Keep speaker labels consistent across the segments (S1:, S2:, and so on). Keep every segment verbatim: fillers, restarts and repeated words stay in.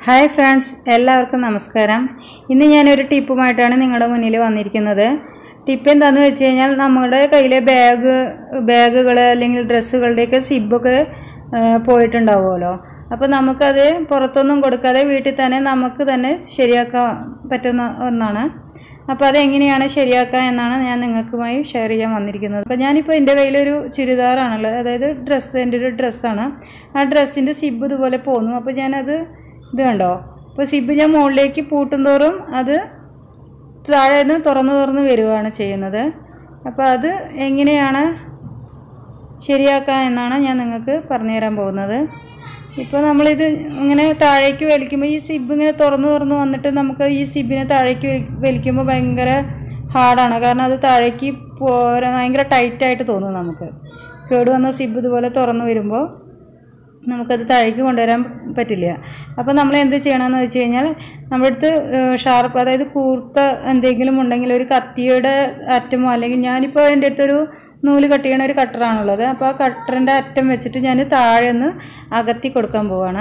S1: Hi friends, എല്ലാവർക്കും നമസ്കാരം. ഇന്ന് ഞാനൊരു ടിപ്പുമായിട്ടാണ് നിങ്ങളുടെ മുന്നിൽ വന്നിരിക്കുന്നത്. ടിപ്പ് എന്താണെന്ന് വെച്ച് കഴിഞ്ഞാൽ, നമ്മുടെ കയ്യിലെ ബാഗ് ബാഗുകൾ അല്ലെങ്കിൽ ഡ്രസ്സുകളുടെയൊക്കെ സിബൊക്കെ പോയിട്ടുണ്ടാവുമല്ലോ. അപ്പോൾ നമുക്കത് പുറത്തൊന്നും കൊടുക്കാതെ വീട്ടിൽ തന്നെ നമുക്ക് തന്നെ ശരിയാക്കാൻ പറ്റുന്ന ഒന്നാണ്. അപ്പോൾ അതെങ്ങനെയാണ് ശരിയാക്കുക എന്നാണ് ഞാൻ നിങ്ങൾക്കുമായി ഷെയർ ചെയ്യാൻ വന്നിരിക്കുന്നത്. അപ്പോൾ ഞാനിപ്പോൾ എൻ്റെ കയ്യിലൊരു ചുരിദാറാണുള്ളത്, അതായത് ഡ്രസ്സ്, എൻ്റെ ഒരു ഡ്രസ്സാണ്. ആ ഡ്രസ്സിൻ്റെ സിബ് ഇതുപോലെ പോന്നു. അപ്പോൾ ഞാനത് ഇത് കണ്ടോ, ഇപ്പോൾ സിബ് ഞാൻ മുകളിലേക്ക് പൂട്ടും തോറും അത് താഴെ നിന്ന് തുറന്ന് തുറന്ന് വരികയാണ് ചെയ്യുന്നത്. അപ്പോൾ അത് എങ്ങനെയാണ് ശരിയാക്കുക എന്നാണ് ഞാൻ നിങ്ങൾക്ക് പറഞ്ഞു തരാൻ പോകുന്നത്. ഇപ്പോൾ നമ്മളിത് ഇങ്ങനെ താഴേക്ക് വലിക്കുമ്പോൾ ഈ സിബ് ഇങ്ങനെ തുറന്ന് തുറന്ന് വന്നിട്ട് നമുക്ക് ഈ സിബിനെ താഴേക്ക് വലിക്കുമ്പോൾ ഭയങ്കര ഹാർഡാണ്. കാരണം അത് താഴേക്ക് പോരാ ഭയങ്കര ടൈറ്റായിട്ട് തോന്നും. നമുക്ക് കേടുവന്ന സിബ് ഇതുപോലെ തുറന്ന് വരുമ്പോൾ നമുക്കത് താഴേക്ക് കൊണ്ടുവരാൻ പറ്റില്ല. അപ്പോൾ നമ്മൾ എന്ത് ചെയ്യണമെന്ന് വെച്ച് കഴിഞ്ഞാൽ, നമ്മുടെ അടുത്ത് ഷാർപ്പ്, അതായത് കൂർത്ത എന്തെങ്കിലും ഉണ്ടെങ്കിൽ ഒരു കത്തിയുടെ അറ്റമോ, അല്ലെങ്കിൽ ഞാനിപ്പോൾ എൻ്റെ അടുത്തൊരു നൂല് കട്ട് ചെയ്യണ ഒരു കട്ടറാണുള്ളത്. അപ്പോൾ ആ കട്ടറിൻ്റെ അറ്റം വെച്ചിട്ട് ഞാൻ താഴെ ഒന്ന് അകത്തി കൊടുക്കാൻ പോവാണ്.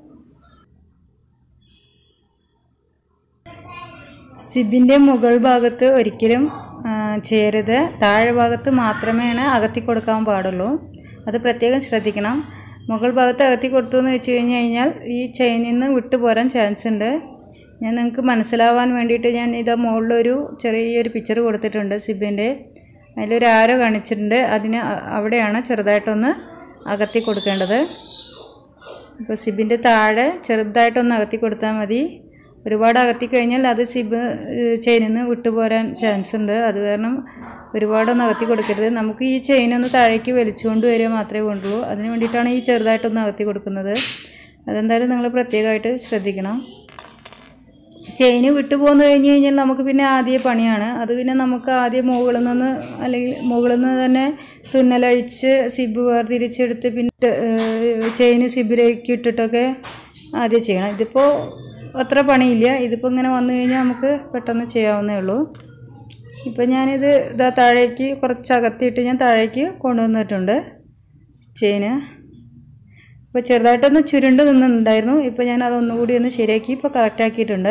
S1: സിബിൻ്റെ മുകൾ ഭാഗത്ത് ഒരിക്കലും ചെയ്യരുത്, താഴെ ഭാഗത്ത് മാത്രമേ അകത്തി കൊടുക്കാൻ പാടുള്ളൂ. അത് പ്രത്യേകം ശ്രദ്ധിക്കണം. മുകൾ ഭാഗത്ത് അകത്തി കൊടുത്തു എന്ന് വെച്ച് കഴിഞ്ഞ് കഴിഞ്ഞാൽ ഈ ചെയിനിൽ നിന്ന് വിട്ടു പോരാൻ ചാൻസ് ഉണ്ട്. ഞാൻ നിങ്ങൾക്ക് മനസ്സിലാവാൻ വേണ്ടിയിട്ട് ഞാൻ ഇതാ മുകളിലൊരു ചെറിയൊരു പിക്ചർ കൊടുത്തിട്ടുണ്ട് സിബിൻ്റെ. അതിലൊരു ആരോ കാണിച്ചിട്ടുണ്ട്, അതിന് അവിടെയാണ് ചെറുതായിട്ടൊന്ന് അകത്തി കൊടുക്കേണ്ടത്. അപ്പോൾ സിബിൻ്റെ താഴെ ചെറുതായിട്ടൊന്ന് അകത്തി കൊടുത്താൽ മതി. ഒരുപാട് അകത്തി കഴിഞ്ഞാൽ അത് സിബ് ചെയിനിൽ നിന്ന് വിട്ടുപോരാൻ ചാൻസ് ഉണ്ട്. അത് കാരണം ഒരുപാടൊന്നും അകത്തി കൊടുക്കരുത്. നമുക്ക് ഈ ചെയിനൊന്ന് താഴേക്ക് വലിച്ചുകൊണ്ട് വരിക മാത്രമേ കൊണ്ടുള്ളൂ. അതിന് വേണ്ടിയിട്ടാണ് ഈ ചെറുതായിട്ടൊന്ന് അകത്തി കൊടുക്കുന്നത്. അതെന്തായാലും നിങ്ങൾ പ്രത്യേകമായിട്ട് ശ്രദ്ധിക്കണം. ചെയിന് വിട്ടു പോന്നു കഴിഞ്ഞ് കഴിഞ്ഞാൽ നമുക്ക് പിന്നെ ആദ്യ പണിയാണ്. അത് പിന്നെ നമുക്ക് ആദ്യം മുകളിൽ നിന്ന് അല്ലെങ്കിൽ മുകളിൽ നിന്ന് തന്നെ തുന്നലഴിച്ച് സിബ് വേർതിരിച്ചെടുത്ത് പിന്നെ ചെയിന് സിബിലേക്ക് ഇട്ടിട്ടൊക്കെ ആദ്യം ചെയ്യണം. ഇതിപ്പോൾ അത്ര പണിയില്ല. ഇതിപ്പോൾ ഇങ്ങനെ വന്നു കഴിഞ്ഞാൽ നമുക്ക് പെട്ടെന്ന് ചെയ്യാവുന്നേ ഉള്ളൂ. ഇപ്പോൾ ഞാനിത് ഇതാ താഴേക്ക് കുറച്ച് അകത്തിയിട്ട് ഞാൻ താഴേക്ക് കൊണ്ടുവന്നിട്ടുണ്ട് ചെയിന്. ഇപ്പോൾ ചെറുതായിട്ടൊന്ന് ചുരുണ്ട് നിന്നുണ്ടായിരുന്നു. ഇപ്പോൾ ഞാൻ അതൊന്നുകൂടി ഒന്ന് ശരിയാക്കി ഇപ്പോൾ കറക്റ്റാക്കിയിട്ടുണ്ട്.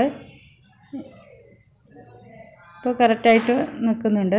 S1: ഇപ്പോൾ കറക്റ്റായിട്ട് നിൽക്കുന്നുണ്ട്.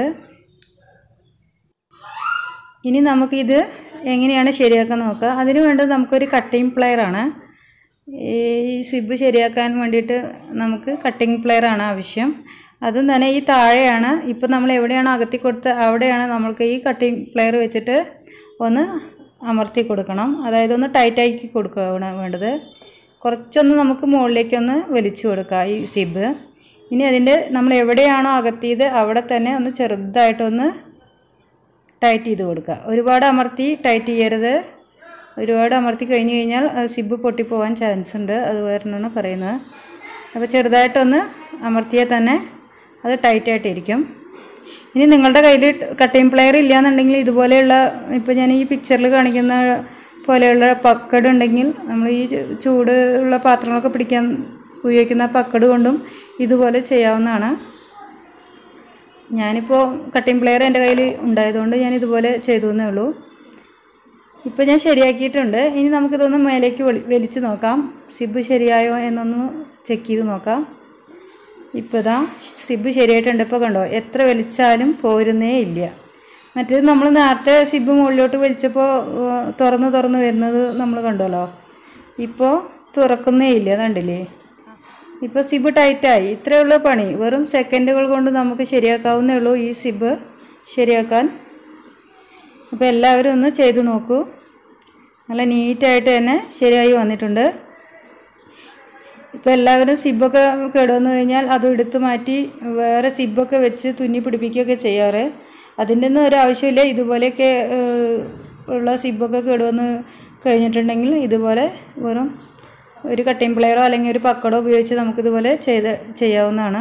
S1: ഇനി നമുക്കിത് എങ്ങനെയാണ് ശരിയാക്കാൻ നോക്കുക. അതിന് വേണ്ടത് നമുക്കൊരു കട്ടിങ് പ്ലെയറാണ്. ഈ സിബ് ശരിയാക്കാൻ വേണ്ടിയിട്ട് നമുക്ക് കട്ടിങ് പ്ലെയറാണ് ആവശ്യം. അതും തന്നെ ഈ താഴെയാണ്. ഇപ്പോൾ നമ്മൾ എവിടെയാണ് അകത്തി കൊടുത്ത് അവിടെയാണ് നമ്മൾക്ക് ഈ കട്ടിങ് പ്ലെയർ വെച്ചിട്ട് ഒന്ന് അമർത്തി കൊടുക്കണം. അതായത് ഒന്ന് ടൈറ്റാക്കി കൊടുക്കുകയാണ് വേണ്ടത്. കുറച്ചൊന്ന് നമുക്ക് മുകളിലേക്കൊന്ന് വലിച്ചു കൊടുക്കുക ഈ സിബ്. ഇനി അതിൻ്റെ നമ്മൾ എവിടെയാണോ അകത്തിയത് അവിടെ തന്നെ ഒന്ന് ചെറുതായിട്ടൊന്ന് ടൈറ്റ് ചെയ്ത് കൊടുക്കുക. ഒരുപാട് അമർത്തി ടൈറ്റ് ചെയ്യരുത്. ഒരുപാട് അമർത്തി കഴിഞ്ഞ് കഴിഞ്ഞാൽ സിബ് പൊട്ടിപ്പോവാൻ ചാൻസ് ഉണ്ട്. അത് കാരണമാണ് പറയുന്നത്. അപ്പോൾ ചെറുതായിട്ടൊന്ന് അമർത്തിയാൽ തന്നെ അത് ടൈറ്റായിട്ടിരിക്കും. ഇനി നിങ്ങളുടെ കയ്യിൽ കട്ടിങ് പ്ലെയർ ഇല്ലയെന്നുണ്ടെങ്കിൽ ഇതുപോലെയുള്ള, ഇപ്പോൾ ഞാൻ ഈ പിക്ചറിൽ കാണിക്കുന്ന പോലെയുള്ള പക്കട് ഉണ്ടെങ്കിൽ, നമ്മൾ ഈ ചൂട് ഉള്ള പാത്രങ്ങളൊക്കെ പിടിക്കാൻ ഉപയോഗിക്കുന്ന പക്കട് കൊണ്ടും ഇതുപോലെ ചെയ്യാവുന്നതാണ്. ഞാനിപ്പോൾ കട്ടിങ് പ്ലെയർ എൻ്റെ കയ്യിൽ ഉണ്ടായതുകൊണ്ട് ഞാൻ ഇതുപോലെ ചെയ്തു എന്നേ ഉള്ളൂ. ഇപ്പോൾ ഞാൻ ശരിയാക്കിയിട്ടുണ്ട്. ഇനി നമുക്കിതൊന്ന് മേലേക്ക് വലിച്ച് നോക്കാം. സിബ് ശരിയായോ എന്നൊന്ന് ചെക്ക് ചെയ്ത് നോക്കാം. ഇപ്പോൾ ഇതാ സിബ് ശരിയായിട്ടുണ്ട്. ഇപ്പോൾ കണ്ടോ, എത്ര വലിച്ചാലും പോരുന്നേ ഇല്ല. മറ്റേത് നമ്മൾ നേരത്തെ സിബ് മുകളിലോട്ട് വലിച്ചപ്പോൾ തുറന്ന് തുറന്ന് വരുന്നത് നമ്മൾ കണ്ടല്ലോ. ഇപ്പോൾ തുറക്കുന്നേ ഇല്ല, കണ്ടില്ലേ? ഇപ്പോൾ സിബ് ടൈറ്റായി. ഇത്രയുള്ള പണി വെറും സെക്കൻഡുകൾ കൊണ്ട് നമുക്ക് ശരിയാക്കാവുന്നേ ഉള്ളൂ ഈ സിബ് ശരിയാക്കാൻ. അപ്പോൾ എല്ലാവരും ഒന്ന് ചെയ്തു നോക്കൂ. നല്ല നീറ്റായിട്ട് തന്നെ ശരിയായി വന്നിട്ടുണ്ട്. ഇപ്പോൾ എല്ലാവരും സിബൊക്കെ കേടുവന്നു കഴിഞ്ഞാൽ അത് എടുത്തു മാറ്റി വേറെ സിബൊക്കെ വെച്ച് തുന്നി പിടിപ്പിക്കുകയൊക്കെ ചെയ്യാറ്. അതിൻ്റെ ഒന്നും ഒരു ആവശ്യമില്ല. ഇതുപോലെയൊക്കെ ഉള്ള സിബൊക്കെ കേടുവന്ന് കഴിഞ്ഞിട്ടുണ്ടെങ്കിൽ ഇതുപോലെ വെറും ഒരു കട്ടിങ് പ്ലെയറോ അല്ലെങ്കിൽ ഒരു പക്കടോ ഉപയോഗിച്ച് നമുക്കിതുപോലെ ചെയ്ത് ചെയ്യാവുന്നതാണ്.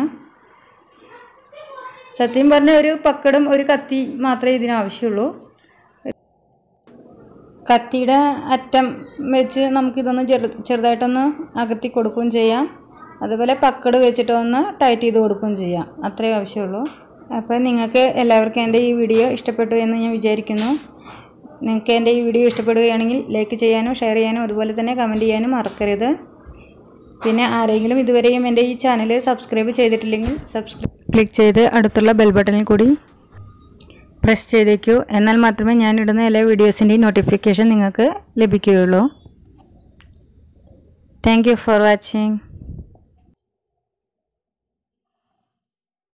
S1: സത്യം പറഞ്ഞാൽ ഒരു പക്കടും ഒരു കത്തി മാത്രമേ ഇതിനാവശ്യമുള്ളൂ. കത്തിയുടെ അറ്റം വെച്ച് നമുക്കിതൊന്ന് ചെറു ചെറുതായിട്ടൊന്ന് അകത്തി കൊടുക്കുകയും ചെയ്യാം. അതുപോലെ പക്കട് വെച്ചിട്ടൊന്ന് ടൈറ്റ് ചെയ്ത് കൊടുക്കുകയും ചെയ്യാം. അത്രയേ ആവശ്യമുള്ളൂ. അപ്പോൾ നിങ്ങൾക്ക് എല്ലാവർക്കും എൻ്റെ ഈ വീഡിയോ ഇഷ്ടപ്പെട്ടു എന്ന് ഞാൻ വിചാരിക്കുന്നു. നിങ്ങൾക്ക് എൻ്റെ ഈ വീഡിയോ ഇഷ്ടപ്പെടുകയാണെങ്കിൽ ലൈക്ക് ചെയ്യാനും ഷെയർ ചെയ്യാനും അതുപോലെ തന്നെ കമൻറ്റ് ചെയ്യാനും മറക്കരുത്. പിന്നെ ആരെങ്കിലും ഇതുവരെയും എൻ്റെ ഈ ചാനൽ സബ്സ്ക്രൈബ് ചെയ്തിട്ടില്ലെങ്കിൽ സബ്സ്ക്രൈബ് ക്ലിക്ക് ചെയ്ത് അടുത്തുള്ള ബെൽ ബട്ടണിൽ കൂടി പ്രസ് ചെയ്തേക്കൂ. എന്നാൽ മാത്രമേ ഞാൻ ഇടുന്ന എല്ലാ വീഡിയോസിൻ്റെയും നോട്ടിഫിക്കേഷൻ നിങ്ങൾക്ക് ലഭിക്കുകയുള്ളൂ. Thank you for watching.